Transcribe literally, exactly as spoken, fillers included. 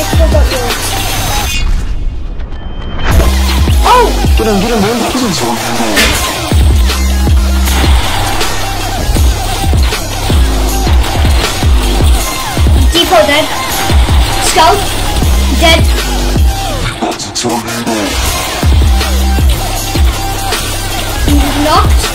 Oh! Get him, get him, man. Get him. Depot dead. Scout dead. Knocked.